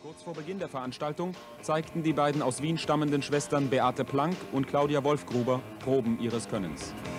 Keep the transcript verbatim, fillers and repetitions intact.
Kurz vor Beginn der Veranstaltung zeigten die beiden aus Wien stammenden Schwestern Beate Planck und Claudia Wolfgruber Proben ihres Könnens.